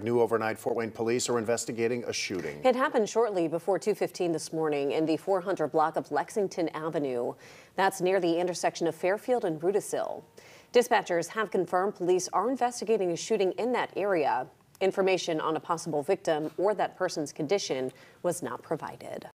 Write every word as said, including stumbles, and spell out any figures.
New overnight, Fort Wayne police are investigating a shooting. It happened shortly before two fifteen this morning in the four hundred block of Lexington Avenue. That's near the intersection of Fairfield and Rudisill. Dispatchers have confirmed police are investigating a shooting in that area. Information on a possible victim or that person's condition was not provided.